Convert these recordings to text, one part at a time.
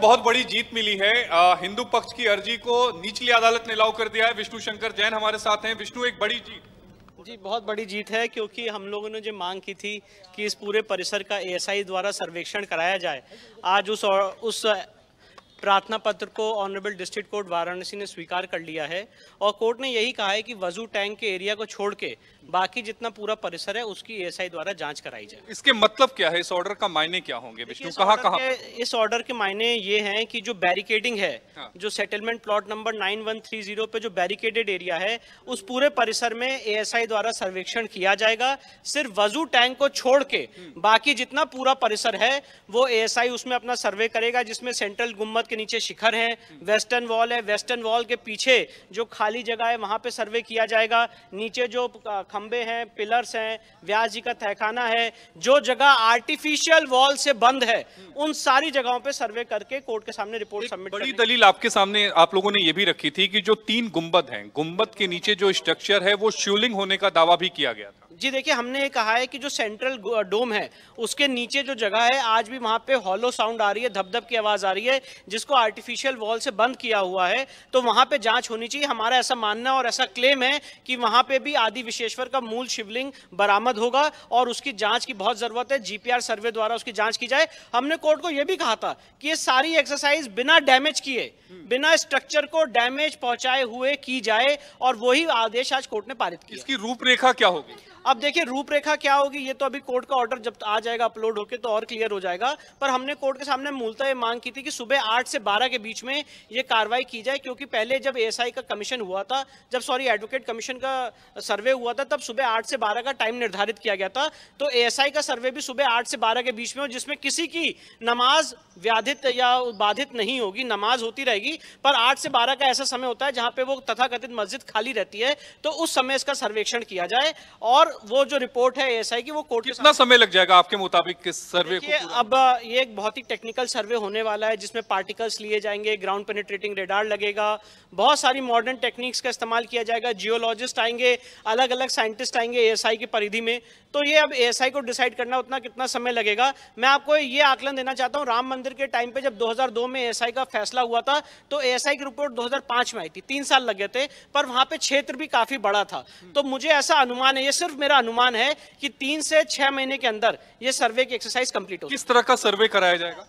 बहुत बड़ी जीत मिली है। हिंदू पक्ष की अर्जी को निचली अदालत ने अलाउ कर दिया है। विष्णु शंकर जैन हमारे साथ हैं। विष्णु, एक बड़ी जीत। जी, बहुत बड़ी जीत है, क्योंकि हम लोगों ने जो मांग की थी कि इस पूरे परिसर का एएसआई द्वारा सर्वेक्षण कराया जाए, आज उस प्रार्थना पत्र को ऑनरेबल डिस्ट्रिक्ट कोर्ट वाराणसी ने स्वीकार कर लिया है। और कोर्ट ने यही कहा है कि वजू टैंक के एरिया को छोड़ के बाकी जितना पूरा परिसर है उसकी एएसआई द्वारा जांच कराई जाए। इसके मतलब क्या है? इस ऑर्डर का मायने क्या होंगे विष्णु? कहाँ इस ऑर्डर के मायने ये हैं कि जो बैरिकेडिंग है, हाँ। जो सेटलमेंट प्लॉट नंबर 9130 पे जो बैरिकेडेड एरिया है, उस पूरे परिसर में एएसआई द्वारा सर्वेक्षण किया जाएगा। सिर्फ वजू टैंक को छोड़ के बाकी जितना पूरा परिसर है वो एएसआई उसमें अपना सर्वे करेगा, जिसमें सेंट्रल गुम्बद के नीचे शिखर है, वेस्टर्न वॉल है, वेस्टर्न वॉल के पीछे जो खाली जगह है वहां पे सर्वे किया जाएगा। नीचे जो खंबे हैं, पिलर्स हैं, व्यास जी का तहखाना है, जो जगह आर्टिफिशियल वॉल से बंद है, उन सारी जगहों पे सर्वे करके कोर्ट के सामने रिपोर्ट सबमिट। बड़ी दलील आपके सामने आप लोगों ने यह भी रखी थी कि जो 3 गुंबद हैं, गुंबद के नीचे जो स्ट्रक्चर है वो शिवलिंग होने का दावा भी किया गया था। जी देखिए, हमने ये कहा है कि जो सेंट्रल डोम है उसके नीचे जो जगह है, आज भी वहां पे हॉलो साउंड आ रही है, धप-धप की आवाज आ रही है, जिसको आर्टिफिशियल वॉल से बंद किया हुआ है, तो वहां पे जांच होनी चाहिए। हमारा ऐसा मानना और ऐसा क्लेम है कि वहां पे भी आदि विश्वेश्वर का मूल शिवलिंग बरामद होगा और उसकी जांच की बहुत जरूरत है। जीपीआर सर्वे द्वारा उसकी जांच की जाए। हमने कोर्ट को यह भी कहा था कि ये सारी एक्सरसाइज बिना डैमेज किए, बिना स्ट्रक्चर को डैमेज पहुंचाए हुए की जाए, और वही आदेश आज कोर्ट ने पारित किया। इसकी रूपरेखा क्या होगी? अब देखिए, रूपरेखा क्या होगी ये तो अभी कोर्ट का ऑर्डर जब आ जाएगा अपलोड होके तो और क्लियर हो जाएगा। पर हमने कोर्ट के सामने मूलतः ये मांग की थी कि सुबह 8 से 12 के बीच में ये कार्रवाई की जाए, क्योंकि पहले जब एएसआई का कमीशन हुआ था, एडवोकेट कमीशन का सर्वे हुआ था, तब सुबह 8 से 12 का टाइम निर्धारित किया गया था। तो एएसआई का सर्वे भी सुबह 8 से 12 के बीच में हो, जिसमें किसी की नमाज व्याधित या बाधित नहीं होगी, नमाज होती रहेगी। पर 8 से 12 का ऐसा समय होता है जहां पे वो तथाकथित मस्जिद खाली रहती है, तो उस समय इसका सर्वेक्षण किया जाए। और वो जो रिपोर्ट है एएसआई की, वो कोर्ट कितना समय लग जाएगा आपके मुताबिक इस सर्वे को? अब ये एक बहुत ही टेक्निकल सर्वे होने वाला है, जिसमें पार्टिकल्स लिए जाएंगे, ग्राउंड पेनिट्रेटिंग रेडार लगेगा, बहुत सारी मॉडर्न टेक्निक्स का इस्तेमाल किया जाएगा, जियोलॉजिस्ट आएंगे, अलग अलग साइंटिस्ट आएंगे एएसआई की परिधि में। तो ये अब एएसआई को डिसाइड करना उतना कितना समय लगेगा। मैं आपको ये आकलन देना चाहता हूँ, राम मंदिर के टाइम पे जब 2002 में एएसआई का फैसला हुआ था, तो एएसआई की रिपोर्ट 2005 में आई थी, 3 साल लगे थे, पर वहां पे क्षेत्र भी काफी बड़ा था। तो मुझे ऐसा अनुमान है, ये सिर्फ मेरा अनुमान है, कि 3 से 6 महीने के अंदर ये सर्वे की एक्सरसाइज कंप्लीट होगी। किस तरह का सर्वे कराया जाएगा?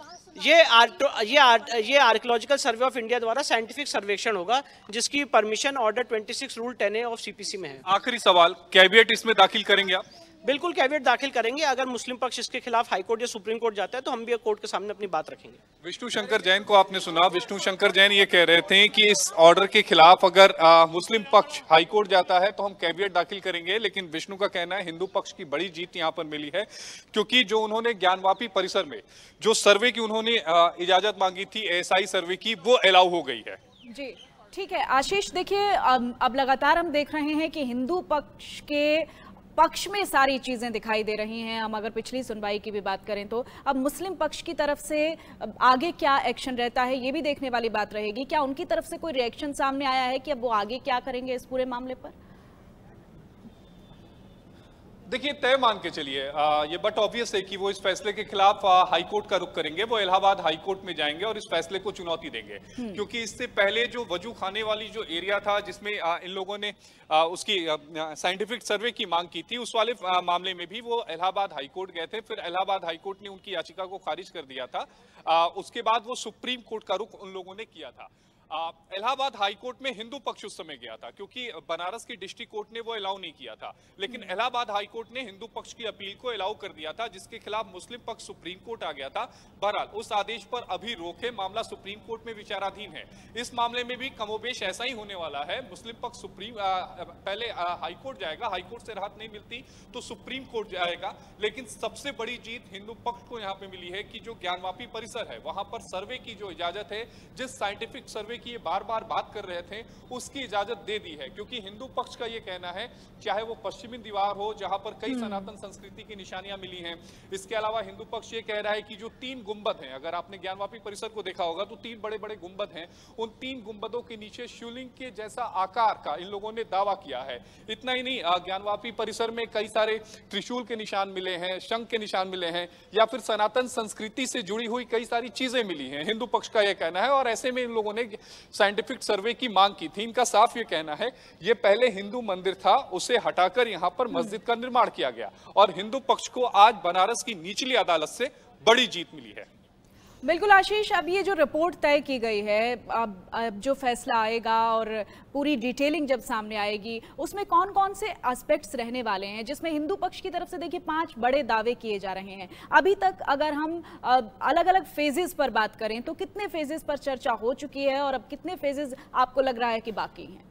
ये आर्कियोलॉजिकल सर्वे ऑफ इंडिया द्वारा साइंटिफिक सर्वेक्षण होगा, जिसकी permission order 26 rule 10A of CPC में है। आखिरी सवाल, कैविएट इसमें दाखिल करेंगे आप? बिल्कुल कैविएट दाखिल करेंगे। अगर मुस्लिम पक्ष इसके खिलाफ हाईकोर्ट या सुप्रीम कोर्ट जाता है तो हम भी कोर्ट के सामने अपनी बात रखेंगे। विष्णु शंकर जैन को आपने सुना। विष्णु शंकर जैन ये कह रहे थे कि इस ऑर्डर के खिलाफ अगर मुस्लिम पक्ष हाईकोर्ट जाता है तो हम कैविएट दाखिल करेंगे। लेकिन विष्णु का कहना है हिंदू पक्ष की बड़ी जीत यहाँ पर मिली है, क्योंकि जो उन्होंने ज्ञानवापी परिसर में जो सर्वे की उन्होंने इजाजत मांगी थी एएसआई सर्वे की, वो अलाउ हो गई है। जी ठीक है आशीष, देखिए अब लगातार हम देख रहे हैं कि हिंदू पक्ष के पक्ष में सारी चीजें दिखाई दे रही हैं। हम अगर पिछली सुनवाई की भी बात करें तो अब मुस्लिम पक्ष की तरफ से आगे क्या एक्शन रहता है ये भी देखने वाली बात रहेगी। क्या उनकी तरफ से कोई रिएक्शन सामने आया है कि अब वो आगे क्या करेंगे इस पूरे मामले पर? देखिए, तय मान के चलिए, ये बट ऑब्वियस है कि वो इस फैसले के खिलाफ हाईकोर्ट का रुख करेंगे। वो इलाहाबाद हाईकोर्ट में जाएंगे और इस फैसले को चुनौती देंगे, क्योंकि इससे पहले जो वजू खाने वाली जो एरिया था जिसमें इन लोगों ने उसकी साइंटिफिक सर्वे की मांग की थी, उस वाले मामले में भी वो इलाहाबाद हाईकोर्ट गए थे। फिर इलाहाबाद हाईकोर्ट ने उनकी याचिका को खारिज कर दिया था। उसके बाद वो सुप्रीम कोर्ट का रुख उन लोगों ने किया था। इलाहाबाद हाईकोर्ट में हिंदू पक्ष उस समय गया था, क्योंकि बनारस की डिस्ट्रिक्ट कोर्ट ने वो अलाउ नहीं किया था। लेकिन इलाहाबाद हाईकोर्ट ने हिंदू पक्ष की अपील को अलाउ कर दिया था, जिसके खिलाफ मुस्लिम पक्ष सुप्रीम कोर्ट आ गया था। बहरहाल उस आदेश पर अभी रोक है, मामला सुप्रीम कोर्ट में विचाराधीन है। इस मामले में भी कमोबेश ऐसा ही होने वाला है। मुस्लिम पक्ष पहले हाईकोर्ट जाएगा, हाईकोर्ट से राहत नहीं मिलती तो सुप्रीम कोर्ट जाएगा। लेकिन सबसे बड़ी जीत हिंदू पक्ष को यहाँ पे मिली है कि जो ज्ञानवापी परिसर है वहां पर सर्वे की जो इजाजत है, जिस साइंटिफिक सर्वे सर्वे की ये बार बार बात कर रहे थे उसकी इजाजत दे दी है, क्योंकि हिंदू पक्ष का ये कहना है, चाहे वो पश्चिमी दीवार हो जहां पर कई सनातन संस्कृति की निशानियां मिली हैं, इसके अलावा हिंदू पक्ष ये कह रहा है कि जो 3 गुंबद हैं, अगर आपने ज्ञानवापी परिसर को देखा होगा तो 3 बड़े बड़े गुंबद हैं, उन 3 गुंबदों के नीचे शिवलिंग के जैसा आकार का इन लोगों ने दावा किया है। इतना ही नहीं, ज्ञानवापी परिसर में कई सारे त्रिशूल के निशान मिले हैं, शंख के निशान मिले हैं, या फिर सनातन संस्कृति से जुड़ी हुई कई सारी चीजें मिली हैं, हिंदू पक्ष का यह कहना है। और ऐसे में इन लोगों ने साइंटिफिक सर्वे की मांग की थी। इनका साफ ये कहना है, ये पहले हिंदू मंदिर था, उसे हटाकर यहां पर मस्जिद का निर्माण किया गया, और हिंदू पक्ष को आज बनारस की निचली अदालत से बड़ी जीत मिली है। बिल्कुल आशीष, अब ये जो रिपोर्ट तय की गई है, अब जो फैसला आएगा और पूरी डिटेलिंग जब सामने आएगी, उसमें कौन कौन से एस्पेक्ट्स रहने वाले हैं, जिसमें हिंदू पक्ष की तरफ से देखिए 5 बड़े दावे किए जा रहे हैं। अभी तक अगर हम अलग अलग फेजेस पर बात करें तो कितने फेजेस पर चर्चा हो चुकी है और अब कितने फेजेस आपको लग रहा है कि बाकी हैं?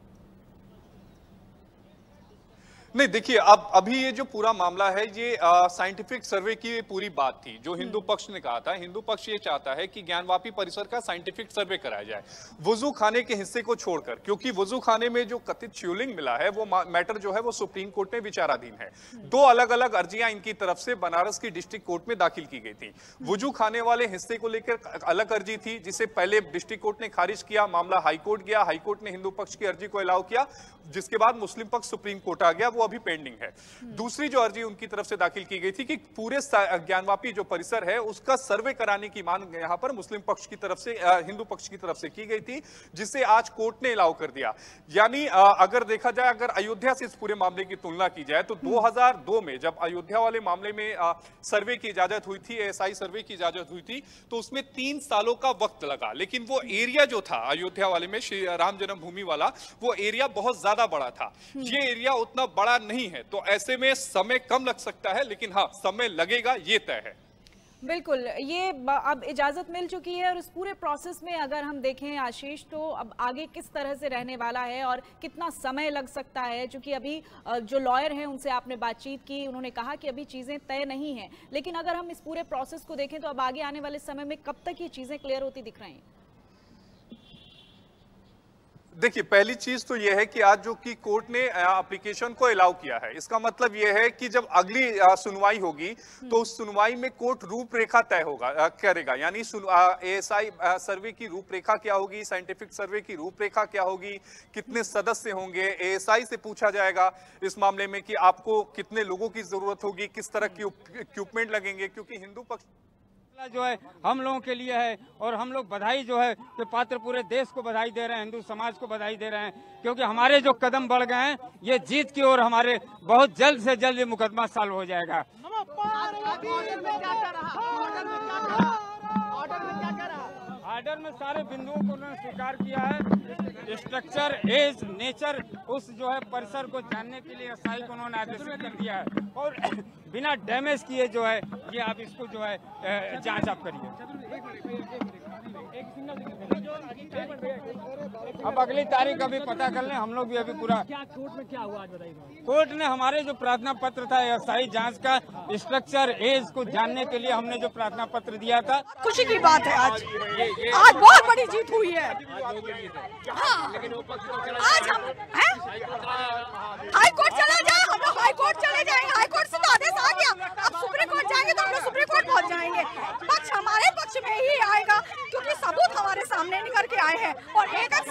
नहीं, देखिए, अब अभी ये जो पूरा मामला है ये साइंटिफिक सर्वे की पूरी बात थी जो हिंदू पक्ष ने कहा था। हिंदू पक्ष ये चाहता है कि ज्ञानवापी परिसर का साइंटिफिक सर्वे कराया जाए वुजू खाने के हिस्से को छोड़कर, क्योंकि वुजू खाने में जो कथित शिवलिंग मिला है वो मैटर जो है वो सुप्रीम कोर्ट में विचाराधीन है। 2 अलग अलग अर्जियां इनकी तरफ से बनारस की डिस्ट्रिक्ट कोर्ट में दाखिल की गई थी। वुजू खाने वाले हिस्से को लेकर अलग अर्जी थी जिसे पहले डिस्ट्रिक्ट कोर्ट ने खारिज किया, मामला हाईकोर्ट गया, हाईकोर्ट ने हिंदू पक्ष की अर्जी को अलाउ किया, जिसके बाद मुस्लिम पक्ष सुप्रीम कोर्ट आ गया, वो अभी पेंडिंग है। दूसरी जो अर्जी उनकी तरफ से दाखिल की गई थी कि पूरे ज्ञानवापी जो परिसर है उसका सर्वे कराने की मांग यहां पर मुस्लिम पक्ष की तरफ से, हिंदू पक्ष की तरफ से की गई थी, जिसे आज कोर्ट ने अलाउ कर दिया। यानी अगर देखा जाए, अगर अयोध्या से इस पूरे मामले की तुलना की जाए तो 2002 में जब अयोध्या वाले मामले में सर्वे की इजाजत हुई थी, एएसआई सर्वे की इजाजत हुई थी, तो उसमें 3 सालों का वक्त लगा, लेकिन वो एरिया जो था अयोध्या वाले में, श्री राम जन्मभूमि वाला, वो एरिया बहुत ज्यादा बड़ा था। ये एरिया उतना बड़ा नहीं है, तो ऐसे में समय कम लग सकता है, लेकिन हाँ, समय लगेगा, ये तय है। बिल्कुल, ये अब इजाजत मिल चुकी है और इस पूरे प्रोसेस में अगर हम देखें आशीष, तो अब आगे किस तरह से रहने वाला है और कितना समय लग सकता है, क्योंकि अभी जो लॉयर हैं उनसे आपने बातचीत की, उन्होंने कहा कि अभी चीजें तय नहीं हैं, लेकिन अगर हम इस पूरे प्रोसेस को देखें तो अब आगे आने वाले समय में कब तक ये चीजें क्लियर होती दिख रही हैं? देखिए, पहली चीज तो यह है कि आज जो कि कोर्ट ने एप्लीकेशन को अलाउ किया है, इसका मतलब यह है कि जब अगली सुनवाई होगी तो उस सुनवाई में कोर्ट रूपरेखा तय होगा करेगा। यानी एएसआई सर्वे की रूपरेखा क्या होगी, साइंटिफिक सर्वे की रूपरेखा क्या होगी, कितने सदस्य होंगे, एएसआई से पूछा जाएगा इस मामले में कि आपको कितने लोगों की जरूरत होगी, किस तरह की इक्विपमेंट लगेंगे, क्योंकि हिंदू पक्ष जो है हम लोगों के लिए है, और हम लोग बधाई जो है कि पात्र पूरे देश को बधाई दे रहे हैं, हिंदू समाज को बधाई दे रहे हैं, क्योंकि हमारे जो कदम बढ़ गए हैं ये जीत की ओर हमारे बहुत जल्द से जल्द ये मुकदमा सॉल्व हो जाएगा। ऑर्डर में सारे बिंदुओं को उन्होंने स्वीकार किया है। स्ट्रक्चर, एज, नेचर, उस जो है परिसर को जानने के लिए एसआई को उन्होंने आदेशित कर दिया है, और बिना डैमेज किए जो है ये आप इसको जो है जांच आप करिए। अब अगली तारीख अभी पता कर लें, हम लोग भी अभी पूरा। क्या कोर्ट में क्या हुआ आज बताइए? कोर्ट ने हमारे जो प्रार्थना पत्र था एसआई जांच का, स्ट्रक्चर, एज को जानने के लिए हमने जो प्रार्थना पत्र दिया था, खुशी की बात है। आज बहुत बड़ी जीत हुई है। हाँ, आज हम हाई कोर्ट चले जाए, हम लोग हाई कोर्ट चले जाएंगे, हाई कोर्ट से तो आदेश आ गया, अब सुप्रीम कोर्ट जाएंगे तो हम लोग सुप्रीम कोर्ट पहुंच जाएंगे। पक्ष हमारे पक्ष में ही आएगा, क्योंकि सबूत हमारे सामने निकल के आए हैं, और एक